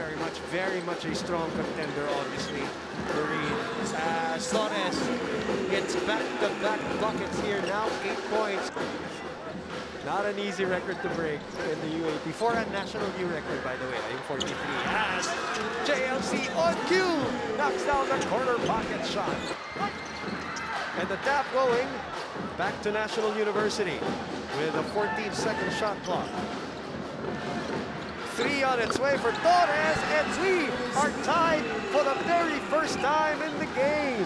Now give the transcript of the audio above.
very much a strong contender, obviously. Marine, as Torres hits back-to-back buckets here, now 8 points. Not an easy record to break in the UAAP. For a national new record, by the way, I think 43. As JLC on cue knocks down the corner pocket shot. And the tap going back to National University with a 14-second shot clock. 3 on its way for Torres, and we are tied for the very first time in the game.